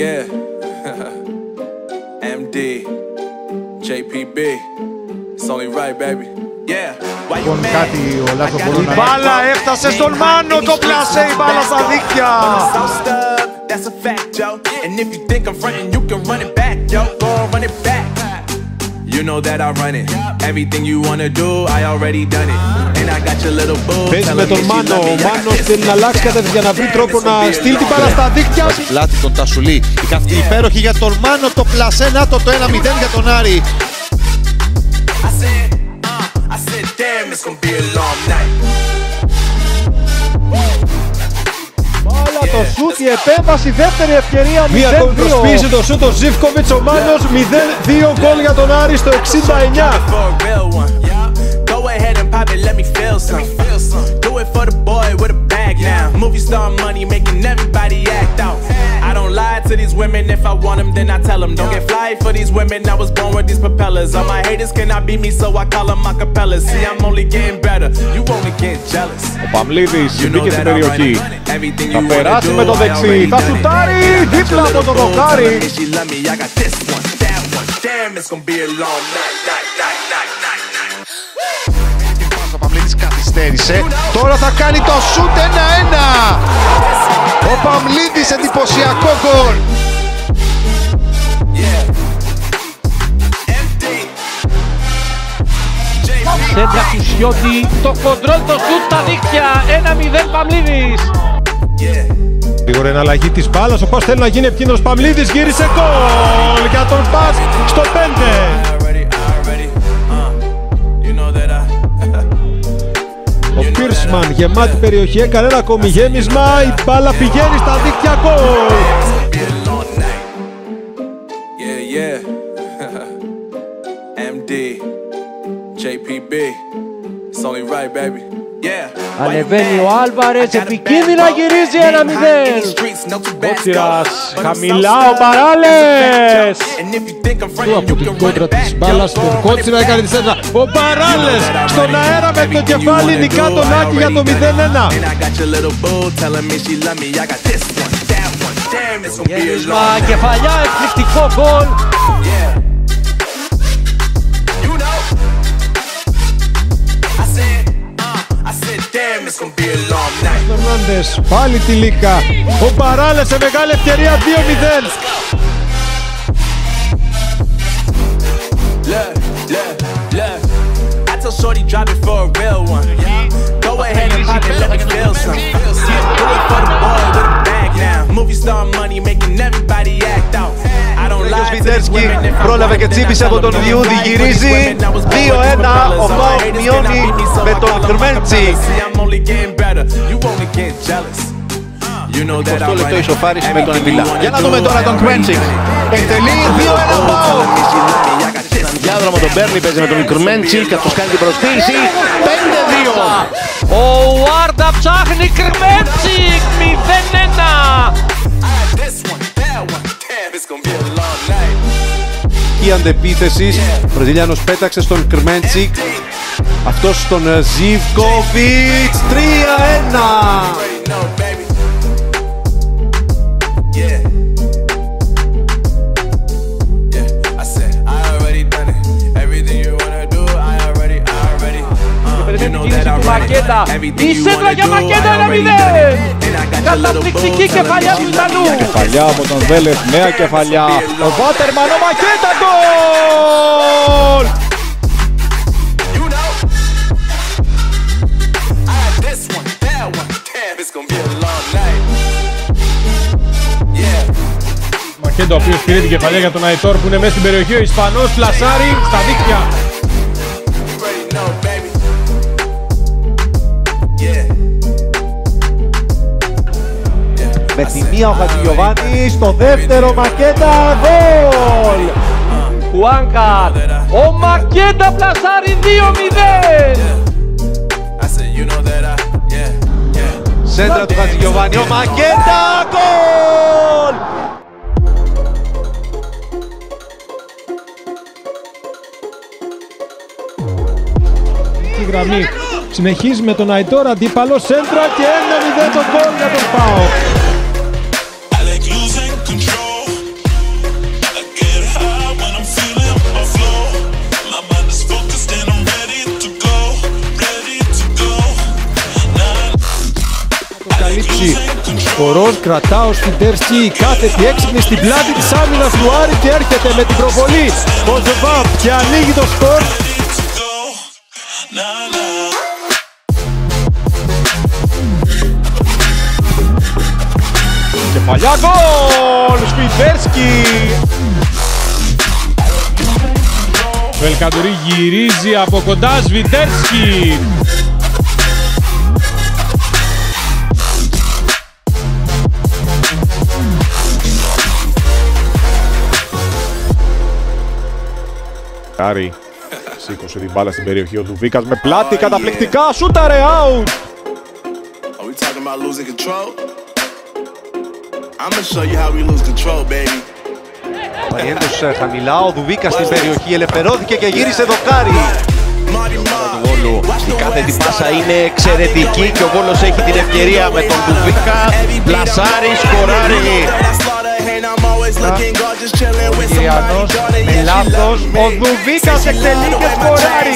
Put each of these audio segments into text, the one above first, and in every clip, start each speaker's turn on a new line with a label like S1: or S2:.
S1: yeah. MD, JPB, it's only right, baby. Yeah.
S2: Λοιπόν, κάτι ο Λάκο μπορεί να...
S3: Η μπάλα έφτασε στον Μάνο, το πλάσε η μπάλα στα δίκτυα.
S1: That's a fact, yo. And if you think I'm frontin', you can run it back, yo. Go on, run it back. You know that I run it. Everything you wanna do, I already done it. And I got your little boo.
S2: Παίζει με τον Μάνο. Ο Μάνος θέλει να αλλάξει κατεύθυνση για να βρει τρόπο να στείλει την μπάλα στα δίκτυα. Πλάτη τον Τασουλή. Η καυτή υπέροχη για τον Μάνο. Το πλασέ, να το 1-0 για τον Άρη.
S3: Μπάλα το σούτ, η επέμβαση, δεύτερη ευκαιρία.
S2: Μία ακόμη προσποίηση το σούτ, ο Ζίβκοβιτς, ο Μάνος, 0-2 γκολ για τον Άρη στο 69.
S1: I don't lie to these women, if I want them then I tell them. Don't get fly for these women, I was born with these propellers. All my haters cannot beat me, so I call them acapellas. See, I'm only getting better, you only get jealous.
S2: Ο Παμλίδης μπήκε στην περιοχή. Θα περάσει με το δεξί, θα σουτάρει δίπλα από το δοκάρι.
S3: Ο Παμλίδης καθυστέρησε, τώρα θα κάνει το σούτ 1-1. Ο Παμλίδης, εντυπωσιακό γκολ.
S4: Σέντρα του Σιώτη, το κοντρόλ, το σούτ στα δίκτυα, 1-0 Παμλίδης.
S2: Γρήγορα εναλλαγή της μπάλας, ο Πας θέλει να γίνει επικίνδυνος. Παμλίδης γύρισε γκολ για τον Πας στο 5. Ο Πίρσμαν γεμάτη περιοχή, έκανε ένα ακόμη γέμισμα, η μπάλα πηγαίνει στα δίκτυα, γκολ.
S1: MD, JPB, it's only right, baby.
S4: Ανεβαίνει ο Άλβαρες, επικίνδυνα γυρίζει 1-0.
S2: Κότσιρας, χαμηλά ο Μπαράλες. Του από την κόντρα της μπάλας, τον Κότσιρα έκανε τη σέντρα. Ο Μπαράλες στον αέρα με το κεφάλι, νικά τον Άκη για το 0-1.
S4: Γέμισμα, κεφαλιά, εκπληκτικό γκολ.
S2: Φερνάντες, πάλι τη Λίκα. Ο Μπαράλες σε μεγάλη ευκαιρία, 2-0.
S1: Shorty drop it for a real one. Go ahead and pop it, let me feel some. Do it for the boy with a bag now. Movie star money making everybody act out. I don't lie to these women if I
S3: πρόλαβε και τσίπησε από τον Διούδη, γυρίζει 2-1, ο Πάοκ μειώνει με τον Κρμέντσι. Στο λεπτό ισοφάριση με τον Εμβιλά. Για να δούμε τώρα τον Κρμέντσι. Εκτελεί 2-1 Πάοκ. Διάδρομο τον Μπέρνι, παίζει με τον Κρμέντσι και αυτός κάνει την προσποίηση. 5-2.
S4: Ο Βάρντα ψάχνει Κρμέντσι, 0-1.
S2: Η αντεπίθεση, ο Βραζιλιάνος πέταξε στον Κρμέντσι. Αυτός στον Ζίβκοβιτς, 3-1.
S4: Μακέτα, η σέντρα για Μακέτα 1-0. Καταπληκτική κεφαλιά του Ιταλού.
S2: Κεφαλιά από τον Βέλεθ, νέα κεφαλιά. Ο Βάτερμαν, ο Μακέτα, γκολ! Μακέτα, ο οποίος πήρε την κεφαλιά για τον Αϊτόρ που είναι μέσα στην περιοχή. Ο Ισπανός πλασάρει στα δίκτυα.
S3: Με τη μία ο Χατζηγιοβάνης, στο δεύτερο Μακέτα, γκολ!
S4: Χουάνκα, ο Μακέτα πλασάρει 2-0.
S3: Σέντρα του Χατζηγιοβάνη, ο Μακέτα, γκολ!
S2: Η γραμμή συνεχίζει με τον Αϊτόρ, αντίπαλο σέντρα και 1-0 το γκολ για τον ΠΑΟΚ. επίθεση. Χορός κρατά ο Σφιντερσκι, κάθετη έξυπνη στην πλάτη της άμυνας του Άρη και έρχεται με την προβολή. Ο Ζεβάπ και ανοίγει το σκορ. Κεφαλιά γκολ! Σφιντερσκι! Ο Ελκαντουρί γυρίζει από κοντά, Σφιντερσκι!
S5: Άρη σήκωσε την μπάλα στην περιοχή, ο Δουβίκας με πλάτη, καταπληκτικά, σούταρε, out!
S3: Παριέντος χαμηλά, ο Δουβίκας στην περιοχή, ελευθερώθηκε και γύρισε δοκάρι. Του Βόλου, η κάθετη πάσα είναι εξαιρετική και ο Βόλος έχει την ευκαιρία με τον Δουβίκα. Πλασάρι, σκοράρι.
S4: Ο Κυριανός με λάθος, ο Δουβίκας εκτελεί και σκοράρει.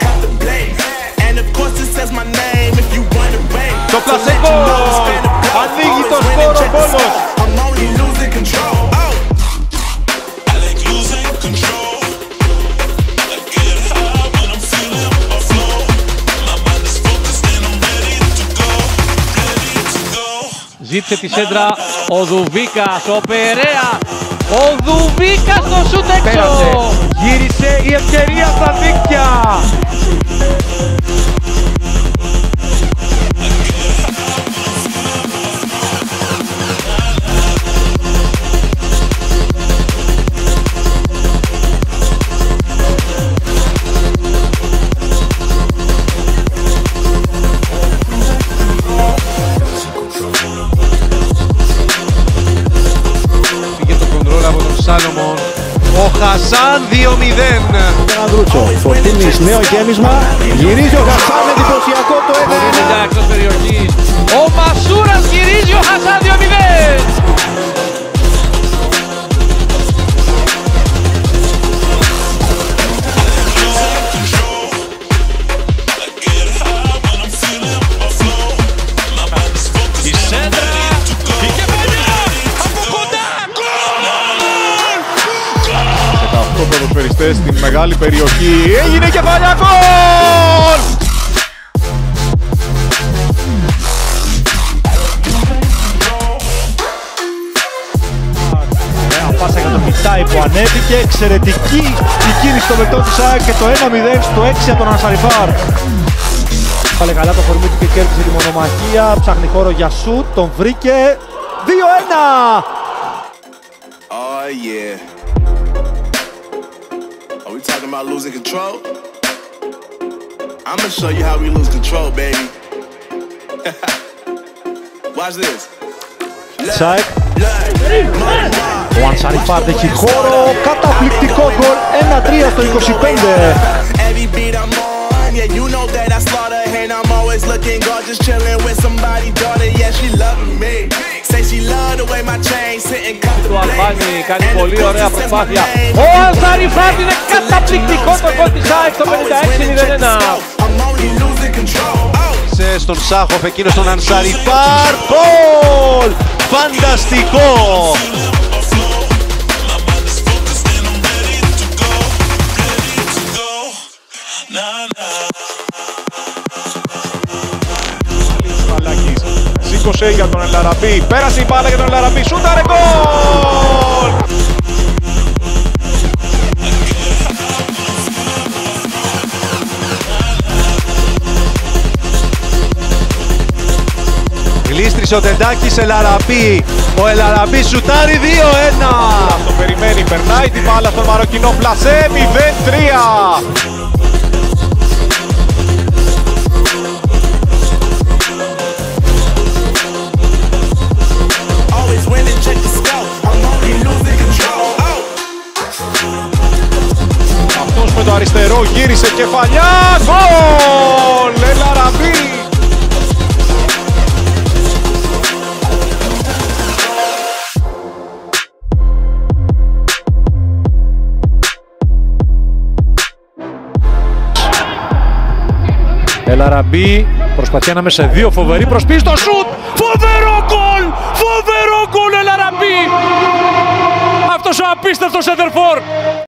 S2: Το πλασέκο! Ανοίγει το σκορ ο Βόλος!
S4: Ζήτησε τη σέντρα ο Δουβίκας, ο Περέα. Ο Δουβίκας το σούτ έξω.
S2: Γύρισε η ευκαιρία στα δίκτυα!
S3: Σάλομον. Ο Χασάν 2-0.
S6: Ανδρούτσο, Φορτίνης, νέο γέμισμα. Γυρίζει ο Χασάν, εντυπωσιακό το 1-1.
S4: Εκτός περιοχής. Ο Μασούρας γυρίζει, ο Χασάν 2-0.
S5: Ποδοσφαιριστές στην μεγάλη περιοχή, έγινε κεφαλιά γκολ!
S6: Πάσα για τον Μιτάη που ανέβηκε, εξαιρετική η κίνηση στο βελτό της ΑΕΚ και το 1-0 στο 6 από τον Ανσαριφάρ. Πάλε καλά το κορμί του και κέρδισε τη μονομαχία, ψάχνει χώρο για σουτ, τον βρήκε, 2-1!
S1: Oh yeah. Are we talking about losing control? I'm gonna show you how we lose control, baby. Watch this.
S6: Τσάικ. Ο Ανσαριφάρ έχει χώρο, καταπληκτικό γκολ, 1-3 στο 25.
S1: Every beat I'm on, yeah, you know that I slaughter, and I'm always looking gorgeous, chilling with somebody's daughter, yeah, she loving me. Say she love the way my chain sitting
S4: Του Αλβάνη κάνει πολύ ωραία προσπάθεια. Ο Ανσαριφάρ είναι καταπληκτικό το γκολ της ΑΕΚ στο 56-0-1.
S3: Στον Σάχοφ, εκείνος τον Ανσαριφάρ, γκολ! Φανταστικό!
S5: Σήκωσε για τον Ελαραμπή, πέρασε η μπάλα για τον Ελαραμπή, σούταρε γκολ!
S3: Γλίστρισε ο Τεντάκης, Ελαραμπή. Ο Ελαραμπή σουτάρει 2-1.
S5: Το περιμένει, περνάει την μπάλα στον Μαροκινό, πλασέ 0-3. Αυτός με το αριστερό γύρισε κεφαλιά, γκολ! Ελαραμπή!
S2: Ελαραμπή προσπαθεί ανάμεσα σε δύο, φοβερή προσπίση στο σουτ! Φοβερό
S4: Φοβερό γκολ, Ελαραμπή! Αυτός ο απίστευτος σεντερφόρ